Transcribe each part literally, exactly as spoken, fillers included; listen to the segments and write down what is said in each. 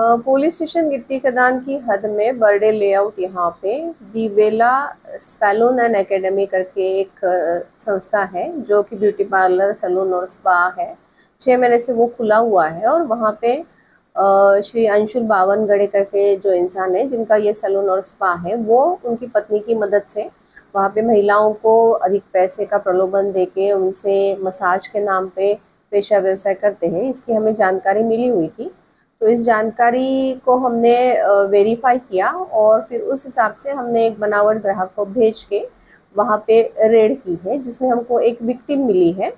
Police station गिट्टी खदान की हद में बर्थडे लेआउट यहाँ पे दीवेला सैलून एंड एकेडमी करके एक संस्था है जो कि ब्यूटी पार्लर सैलून और स्पा है। छः महीने से वो खुला हुआ है और वहाँ पे श्री अंशुल बावनगड़े करके जो इंसान है जिनका ये सैलून और स्पा है, वो उनकी पत्नी की मदद से वहाँ पे महिलाओं को अधिक पैसे का प्रलोभन देके उनसे मसाज के नाम पे पेशा व्यवसाय करते हैं। इसकी हमें जानकारी मिली हुई थी, तो इस जानकारी को हमने वेरीफाई किया और फिर उस हिसाब से हमने एक बनावट ग्राहक को भेज के वहाँ पे रेड की है, जिसमें हमको एक विक्टिम मिली है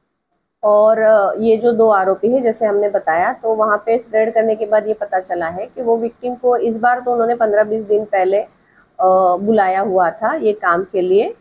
और ये जो दो आरोपी है जैसे हमने बताया। तो वहाँ पे रेड करने के बाद ये पता चला है कि वो विक्टिम को इस बार तो उन्होंने पंद्रह बीस दिन पहले बुलाया हुआ था ये काम के लिए,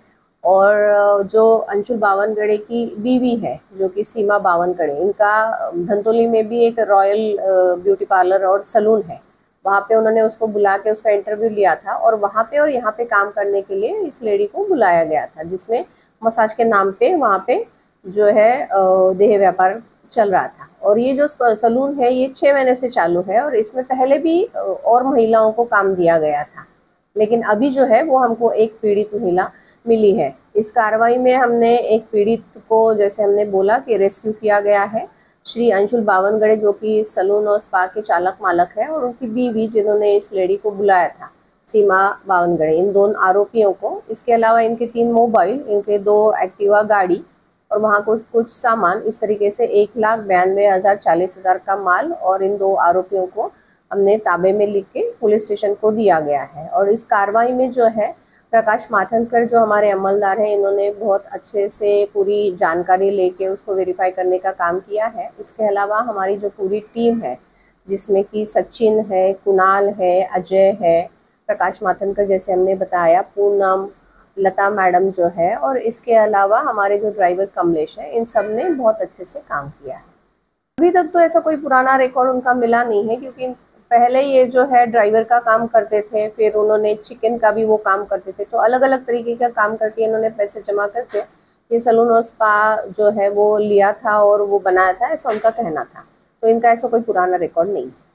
और जो अंशुल बावनगड़े की बीवी है जो कि सीमा बावनगड़े, इनका धंतोली में भी एक रॉयल ब्यूटी पार्लर और सलून है, वहाँ पे उन्होंने उसको बुला के उसका इंटरव्यू लिया था और वहाँ पे और यहाँ पे काम करने के लिए इस लेडी को बुलाया गया था, जिसमें मसाज के नाम पे वहाँ पे जो है देह व्यापार चल रहा था। और ये जो सलून है ये छः महीने से चालू है और इसमें पहले भी और महिलाओं को काम दिया गया था, लेकिन अभी जो है वो हमको एक पीड़ित महिला मिली है। इस कार्रवाई में हमने एक पीड़ित को, जैसे हमने बोला कि रेस्क्यू किया गया है, श्री अंशुल बावनगड़े जो कि सलून और स्पा के चालक मालक है, और उनकी बीवी जिन्होंने इस लेडी को बुलाया था सीमा बावनगड़े, इन दोनों आरोपियों को। इसके अलावा इनके तीन मोबाइल, इनके दो एक्टिवा गाड़ी और वहाँ कुछ कुछ सामान, इस तरीके से एक लाख बयानवे हज़ार चालीस हज़ार का माल और इन दो आरोपियों को हमने ताबे में लिख के पुलिस स्टेशन को दिया गया है। और इस कार्रवाई में जो है प्रकाश माथनकर जो हमारे अमलदार हैं, इन्होंने बहुत अच्छे से पूरी जानकारी लेके उसको वेरीफाई करने का काम किया है। इसके अलावा हमारी जो पूरी टीम है जिसमें कि सचिन है, कुणाल है, अजय है, प्रकाश माथनकर जैसे हमने बताया, पूनम, लता मैडम जो है, और इसके अलावा हमारे जो ड्राइवर कमलेश है, इन सब ने बहुत अच्छे से काम किया है। अभी तक तो ऐसा कोई पुराना रिकॉर्ड उनका मिला नहीं है, क्योंकि पहले ये जो है ड्राइवर का काम करते थे, फिर उन्होंने चिकन का भी वो काम करते थे, तो अलग अलग तरीके का काम करके इन्होंने पैसे जमा करके ये सलून और स्पा जो है वो लिया था और वो बनाया था, ऐसा उनका कहना था। तो इनका ऐसा कोई पुराना रिकॉर्ड नहीं है।